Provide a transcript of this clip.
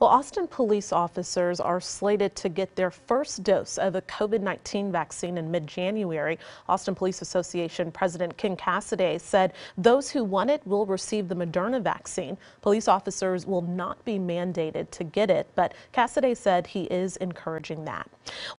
Well, Austin police officers are slated to get their first dose of a COVID-19 vaccine in mid-January. Austin Police Association President Casaday said those who want it will receive the Moderna vaccine. Police officers will not be mandated to get it, but Casaday said he is encouraging that.